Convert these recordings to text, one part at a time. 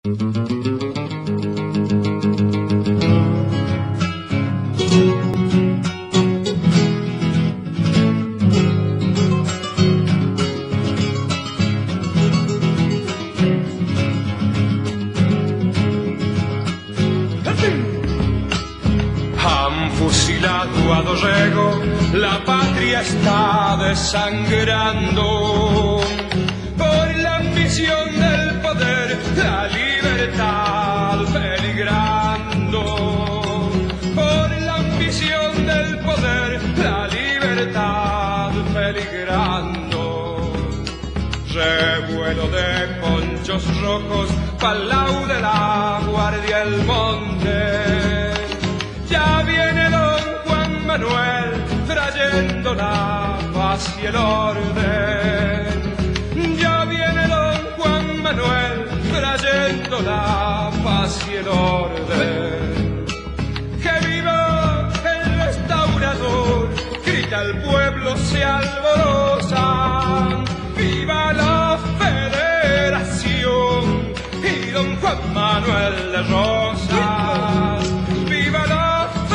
Han fusilado a Dorrego, la patria está desangrando por la ambición del poder, la libertad peligrando. Por la ambición del poder, la libertad peligrando. Revuelo de ponchos rojos, palau de la Guardia El Monte. Ya viene don Juan Manuel trayendo la paz y el orden. Ya viene don Juan Manuel trayendo la paz y el orden. ¡Que viva el restaurador! Grita el pueblo, se alboroza. ¡Viva la Federación y don Juan Manuel de Rosas! ¡Viva la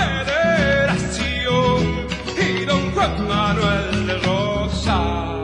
Juan Manuel de Rosa!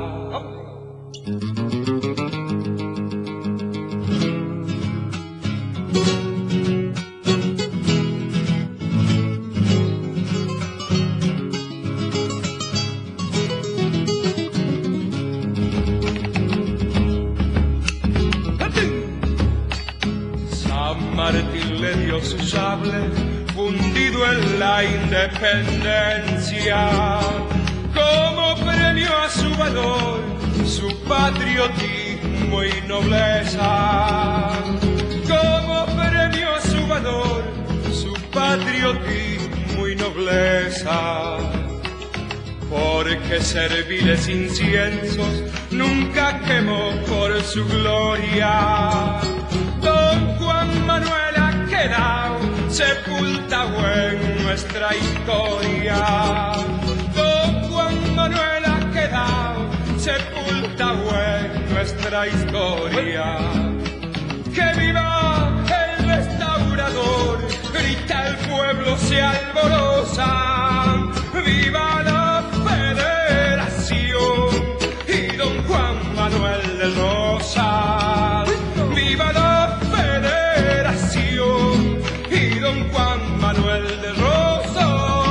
San Martín le dio su sable fundido en la independencia, como premio a su valor, su patriotismo y nobleza. Como premio a su valor, su patriotismo y nobleza. Porque serviles inciensos nunca quemó por su gloria. Don Juan Manuel ha quedado sepultado en nuestra historia. Don Juan Manuel ha quedado sepultado en nuestra historia. ¡Que viva el restaurador! Grita el pueblo, se alboroza. ¡Viva la Federación y don Juan Manuel de Rosas! ¡Viva la Federación y don Juan Manuel de Rosas!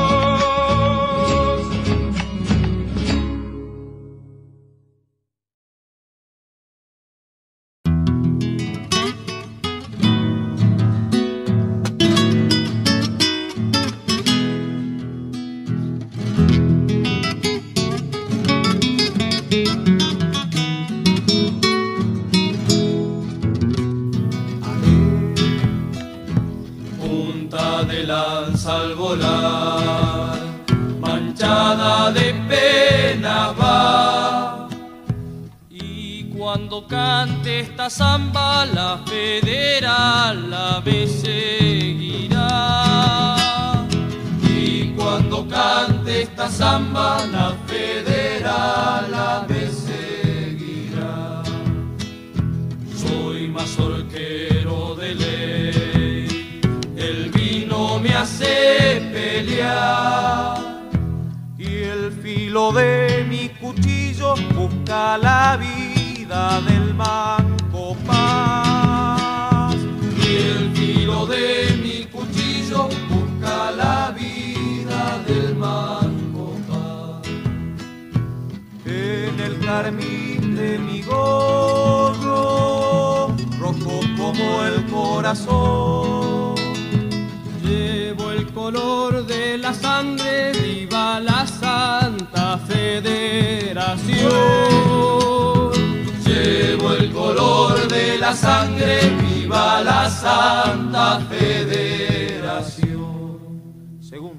Al volar, manchada de pena va, y cuando cante esta samba la federal la ve seguirá. Y cuando cante esta samba la federal la ve seguirá. Soy mazorquero de ley, el vino me hace pelear y el filo de mi cuchillo busca la vida del manco paz. Y el filo de mi cuchillo busca la vida del manco paz. En el carmín de mi gorro, rojo como el corazón, llevo el color de la sangre, viva la Santa Federación. Llevo el color de la sangre, viva la Santa Federación. Segundo.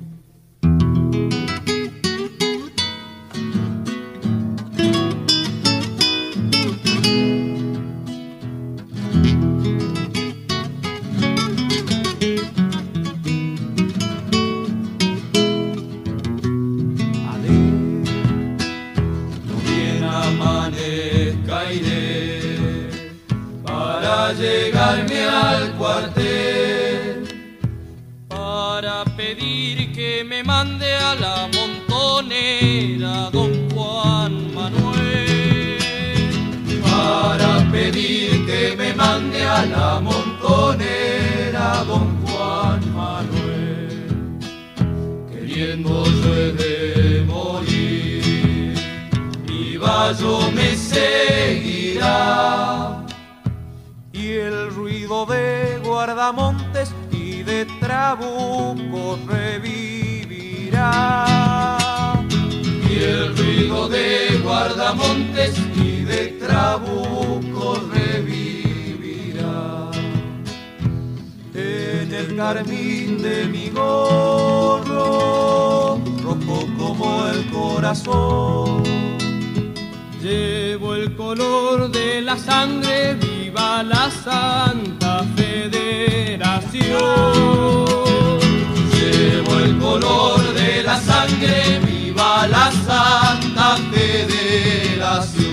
Llegarme a me mande a la montonera, don Juan Manuel. Para pedir que me mande a la montonera, don Juan Manuel. Queriendo yo he de morir, mi vallo me seguirá. Y el ruido de guardamontes y de trabucos revivirá. Y el ruido de guardamontes y de trabucos revivirá. En el carmín de mi gorro, rojo como el corazón, llevo el color de la sangre, viva la Santa Federación. Llevo el color de la sangre, viva la Santa Federación.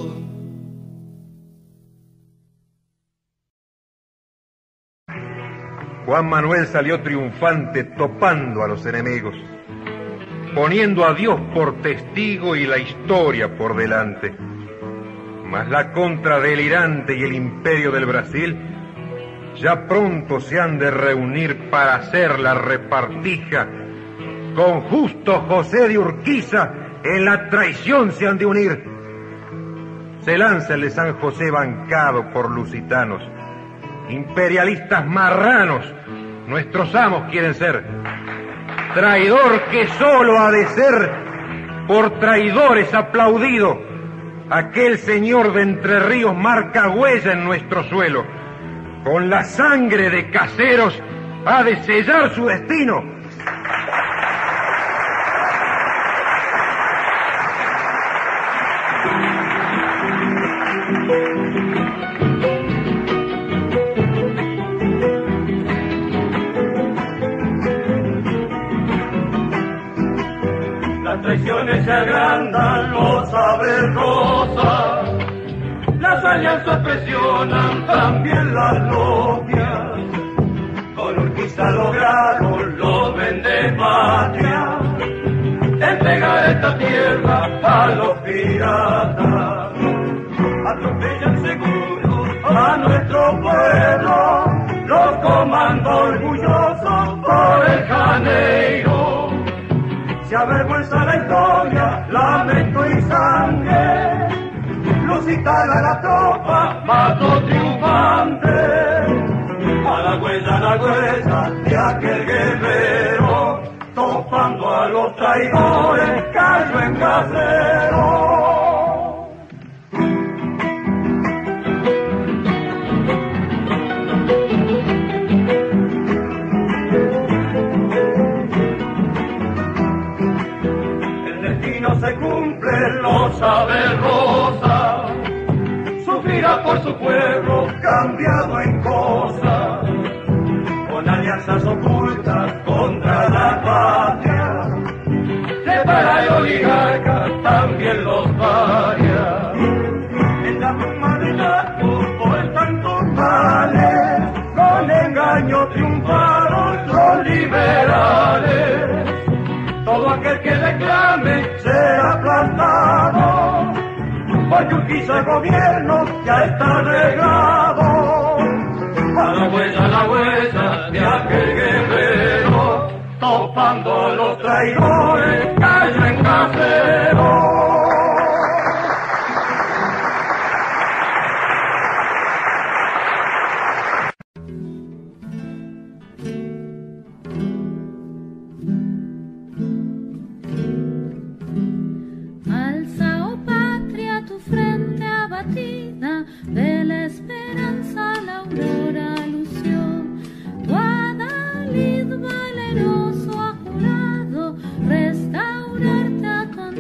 Juan Manuel salió triunfante topando a los enemigos, poniendo a Dios por testigo y la historia por delante. Mas la contradelirante y el imperio del Brasil ya pronto se han de reunir para hacer la repartija. Con justo José de Urquiza en la traición se han de unir. Se lanza el de San José bancado por lusitanos. Imperialistas marranos, nuestros amos quieren ser. Traidor que solo ha de ser por traidores aplaudido. Aquel señor de Entre Ríos marca huella en nuestro suelo. Con la sangre de caseros ha de sellar su destino. Las traiciones se agrandan, lo sabe Rosa. Las alianzas presionan también las logias. Con Urquiza lograron los vendepatria, entregar esta tierra a los piratas. Atropellan seguros a nuestro pueblo, los comandos orgullosos por el Janeiro. Se avergüenza la historia, lamento y sangre. Lusitana la tropa, mató triunfante. A la huella de aquel guerrero, topando a los traidores, cayó en casero. Se cumple, lo sabe Rosa, sufrirá por su pueblo cambiado en cosas, con alianzas ocultas contra la patria, separa de oligarcas también los parias. En la bruma de Naco por tantos males, con engaño triunfaron los liberales. Todo aquel que reclame será aplastado, porque Urquiza el gobierno ya está arreglado. A la huella de aquel guerrero, topando a los traidores, cayó en casero. De la esperanza la aurora lució, tu adalid valeroso ha jurado restaurarte a tu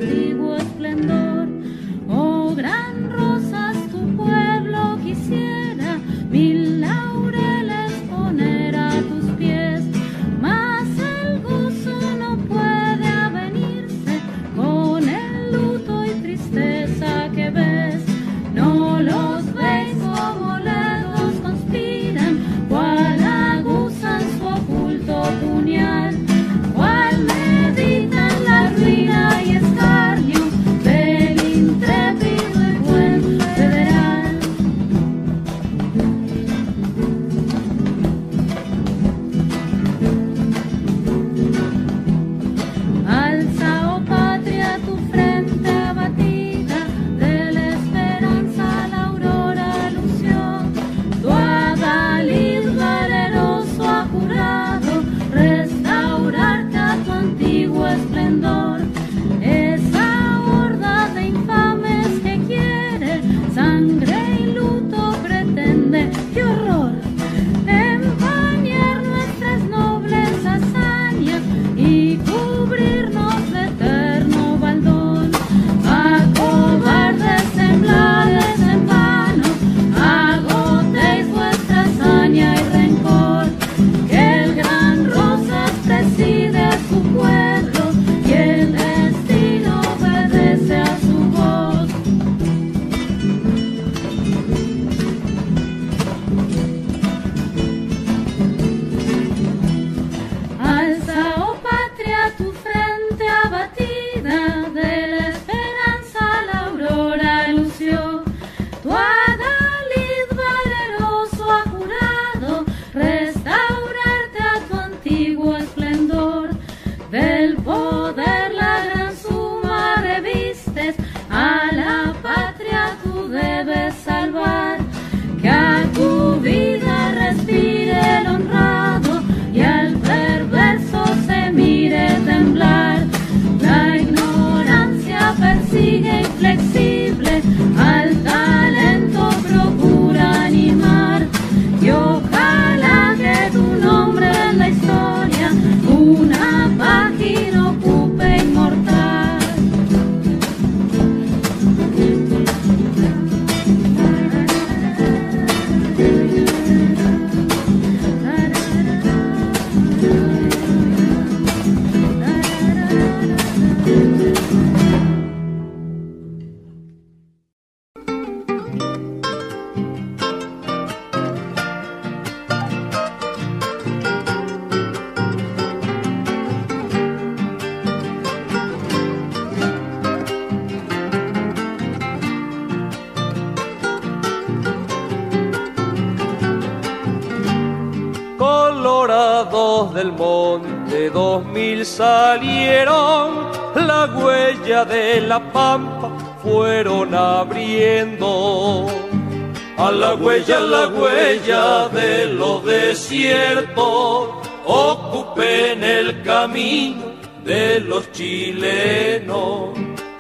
Colorados del monte 2000 salieron, la huella de la pampa fueron abriendo. A la huella de los desiertos, ocupen el camino de los chilenos.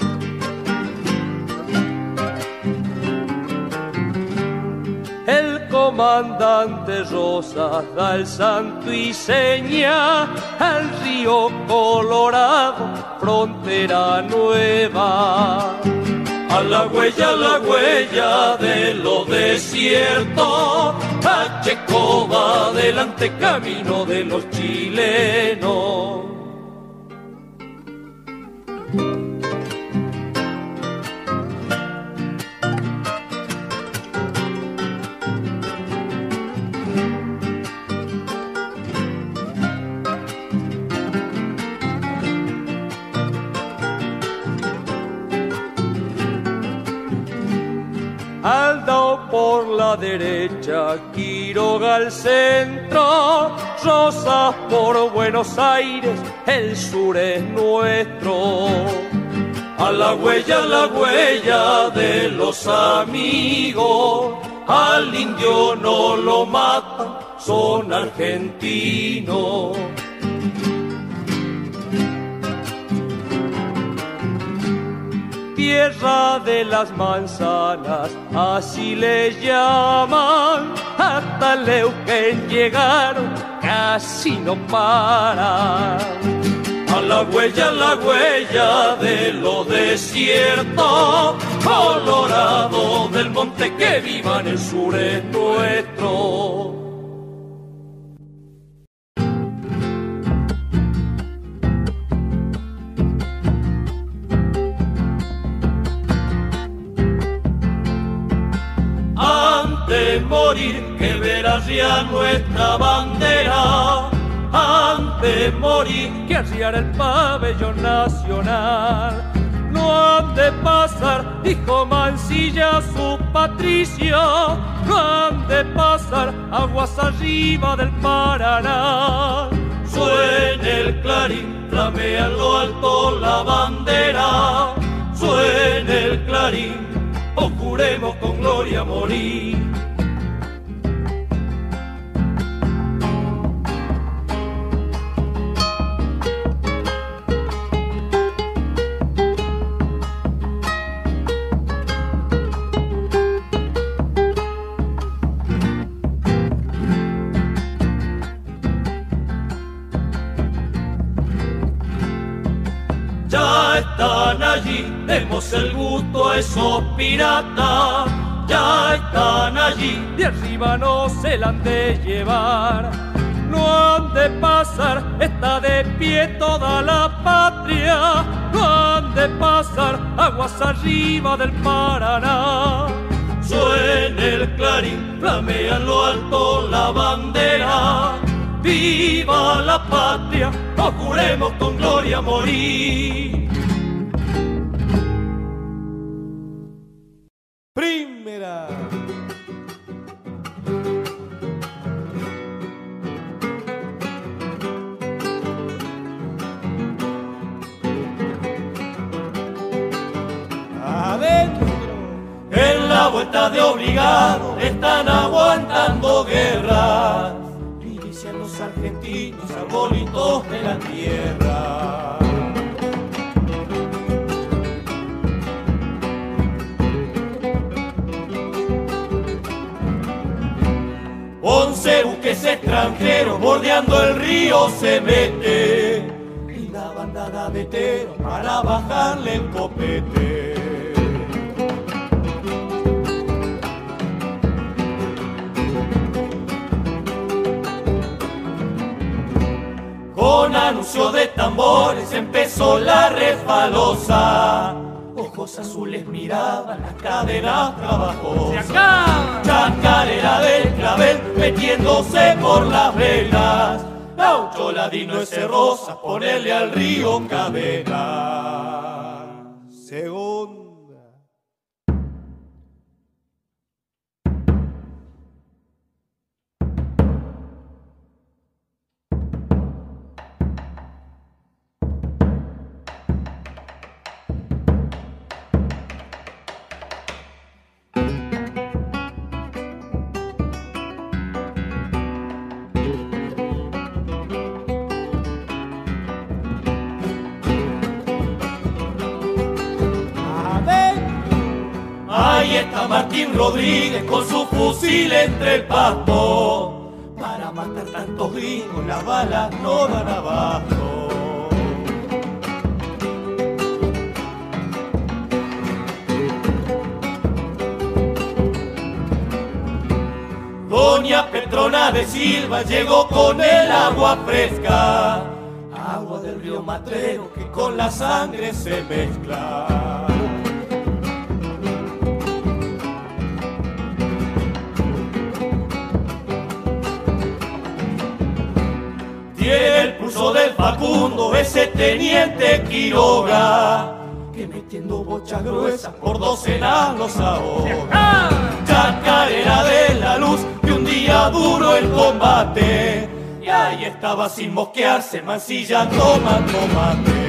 El comandante Rosas da el santo y seña al río Colorado, frontera nueva. A la huella de los desiertos, Pacheco va adelante, camino de los chilenos. Aldao por la derecha, Quiroga al centro, Rosas por Buenos Aires, el sur es nuestro. A la huella de los amigos, al indio no lo matan, son argentinos. Tierra de las manzanas, así le llaman, hasta Leuquén llegaron, casi no paran. A la huella de los desiertos, Colorado del monte, que viva en el sur es nuestro. De morir que verás ya nuestra bandera, antes de morir que arriar el pabellón nacional. No han de pasar, dijo Mansilla su Patricia, no han de pasar aguas arriba del Paraná. Suena el clarín, flamea en lo alto la bandera, suena el clarín, o juremos con gloria morir. Ya están allí, demos el gusto a esos piratas. Ya están allí, de arriba no se la han de llevar. No han de pasar, está de pie toda la patria. No han de pasar, aguas arriba del Paraná. Suena el clarín, flamea en lo alto la bandera. ¡Viva la patria! ¡O juremos con gloria morir! Primera. Adentro. En la vuelta de obligado están aguantando guerras. Los argentinos, arbolitos de la tierra. Once buques extranjeros bordeando el río se mete, y la bandada de Tero para bajarle el copete. Con anuncio de tambores empezó la refalosa. Ojos azules miraban las caderas trabajosas. Chacarera del clavel metiéndose por las velas. Gaucho ladino ese rosa, ponerle al río cadena. Segunda. está Martín Rodríguez con su fusil entre el pasto. Para matar tantos gringos las balas no dan abasto. Doña Petrona de Silva llegó con el agua fresca, agua del río Matrero que con la sangre se mezcla. Tiene el pulso del Facundo ese teniente Quiroga, que metiendo bochas gruesas por docenas los ahoga. Chacarera de la Luz, que un día duró el combate, y ahí estaba sin mosquearse mancillando tomate.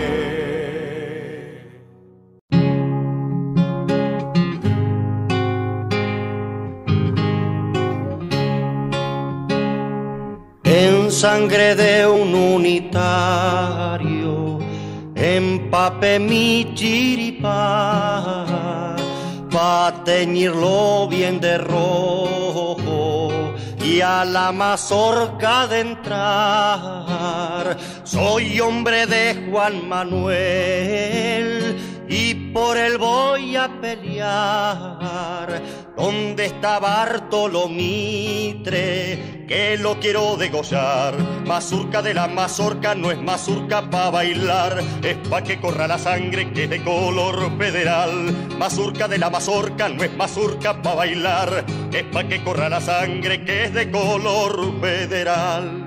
En sangre de un unitario empapé mi chiripá, pa' teñirlo bien de rojo y a la mazorca de entrar. Soy hombre de Juan Manuel y por él voy a pelear. ¿Dónde está Bartolomitre? Que lo quiero degollar. Mazurca de la mazorca no es mazurca pa' bailar, es pa' que corra la sangre que es de color federal. Mazurca de la mazorca no es mazurca pa' bailar, es pa' que corra la sangre que es de color federal.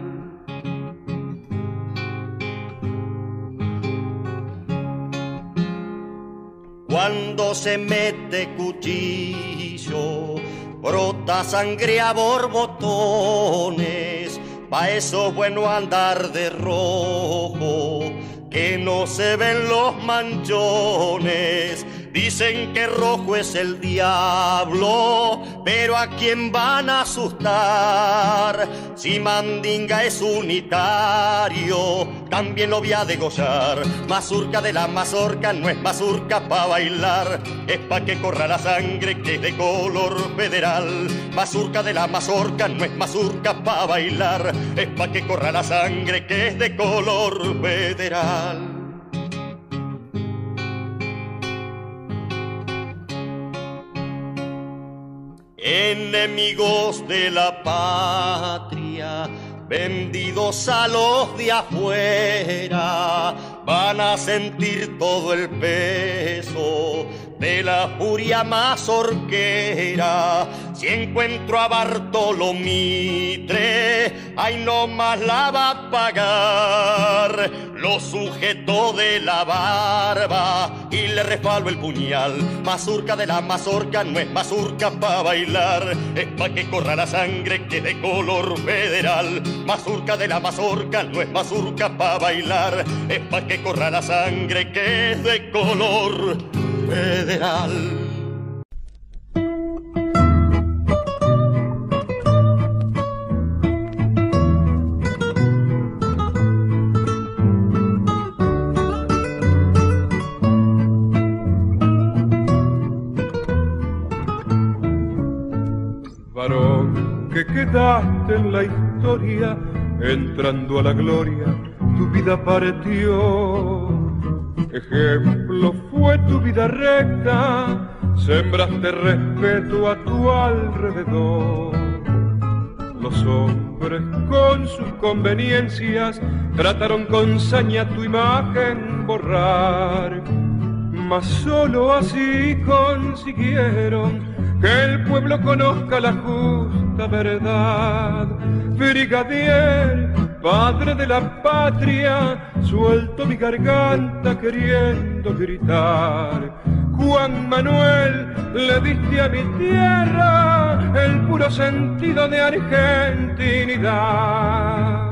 Cuando se mete cuchillo, brota sangre a borbotones, pa' eso es bueno andar de rojo, que no se ven los manchones. Dicen que rojo es el diablo, pero ¿a quién van a asustar? Si Mandinga es unitario, también lo voy a degollar. Mazurca de la mazorca no es mazurca pa' bailar, es pa' que corra la sangre que es de color federal. Mazurca de la mazorca no es mazurca pa' bailar, es pa' que corra la sangre que es de color federal. Enemigos de la patria, vendidos a los de afuera, van a sentir todo el peso de la furia mazorquera. Si encuentro a Bartolomitre, ahí nomás la va a pagar. Lo sujeto de la barba y le refalo el puñal. Mazurca de la mazorca no es mazurca pa' bailar, es pa' que corra la sangre que es de color federal. Mazurca de la mazorca no es mazurca pa' bailar, es pa' que corra la sangre que es de color federal. Varón que quedaste en la historia, entrando a la gloria tu vida partió. Ejemplo fue tu vida recta, sembraste respeto a tu alrededor. Los hombres con sus conveniencias trataron con saña tu imagen borrar, mas solo así consiguieron que el pueblo conozca la justa verdad. Brigadier, padre de la patria, suelto mi garganta queriendo gritar. Juan Manuel, le diste a mi tierra el puro sentido de argentinidad.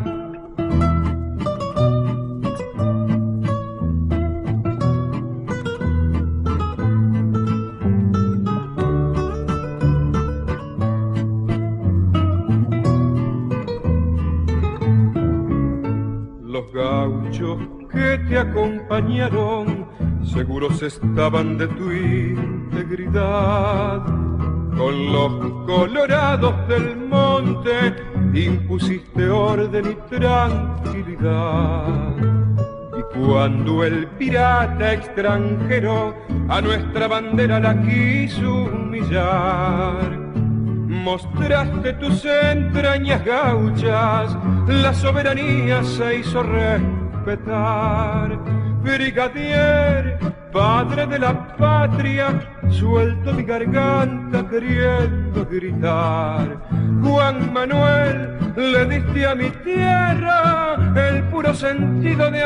Los gauchos que te acompañaron seguros estaban de tu integridad. con los colorados del monte impusiste orden y tranquilidad. Y cuando el pirata extranjero a nuestra bandera la quiso humillar, mostraste tus entrañas gauchas, la soberanía se hizo respetar. Brigadier, padre de la patria, suelto mi garganta queriendo gritar. Juan Manuel, le diste a mi tierra el puro sentido de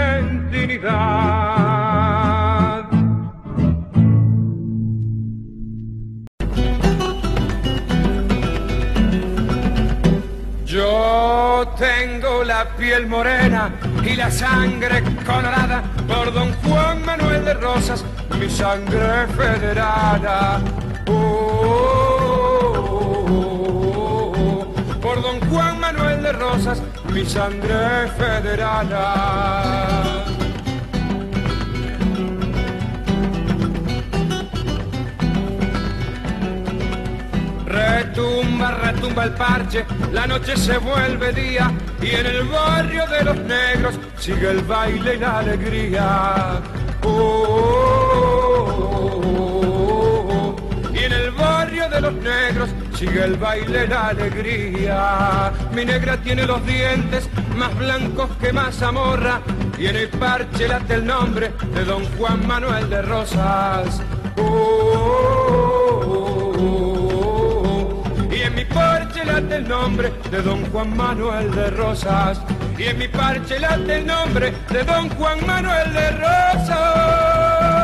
argentinidad. Yo tengo la piel morena y la sangre colorada por don Juan Manuel de Rosas, mi sangre federada. Por don Juan Manuel de Rosas, mi sangre federada. Retumba, retumba el parche, la noche se vuelve día y en el barrio de los negros sigue el baile y la alegría. Y en el barrio de los negros sigue el baile y la alegría. Mi negra tiene los dientes más blancos que mazamorra y en el parche late el nombre de don Juan Manuel de Rosas. Y en mi parche late el nombre de don Juan Manuel de Rosas. Y en mi parche late el nombre de don Juan Manuel de Rosas.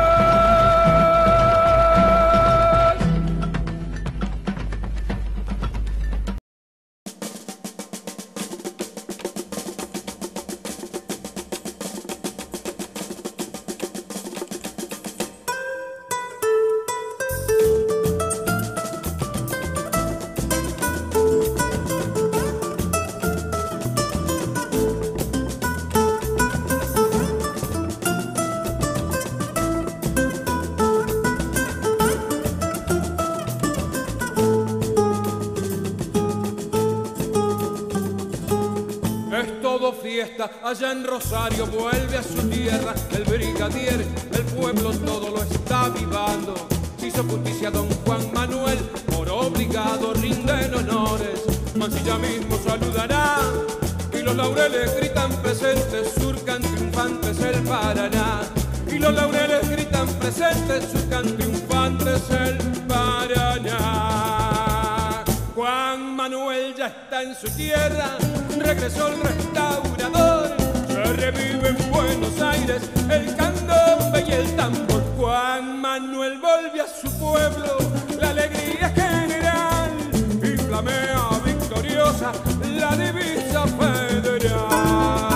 Allá en Rosario vuelve a su tierra el brigadier, el pueblo todo lo está vivando. Hizo justicia don Juan Manuel, por obligado rinden honores. Mansilla mismo saludará y los laureles gritan presentes, surcan triunfantes el Paraná. Y los laureles gritan presentes, surcan triunfantes el Paraná. Juan Manuel ya está en su tierra, regresó el restaurador. Se revive en Buenos Aires el candombe y el tambor. Juan Manuel volvió a su pueblo, la alegría general, y flamea victoriosa la divisa federal.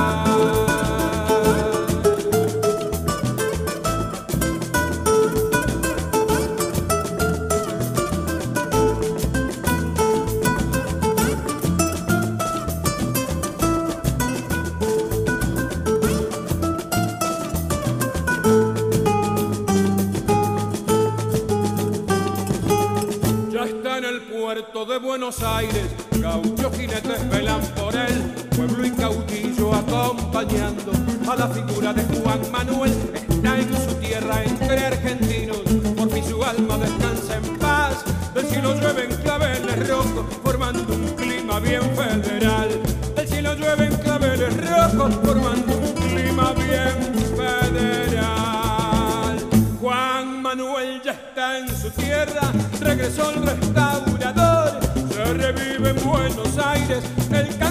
De Buenos Aires, gauchos jinetes velan por él, pueblo y caudillo acompañando a la figura de Juan Manuel. Está en su tierra entre argentinos, por fin su alma descansa en paz. Del cielo llueven claveles rojos, formando un clima bien federal. Del cielo llueven claveles rojos, formando un clima bien federal. Juan Manuel ya está en su tierra, regresó el restaurador. Se revive en Buenos Aires el